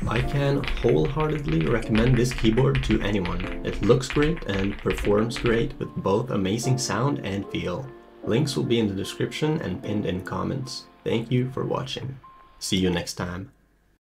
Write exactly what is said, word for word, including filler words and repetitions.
I can wholeheartedly recommend this keyboard to anyone. It looks great and performs great with both amazing sound and feel. Links will be in the description and pinned in comments. Thank you for watching. See you next time.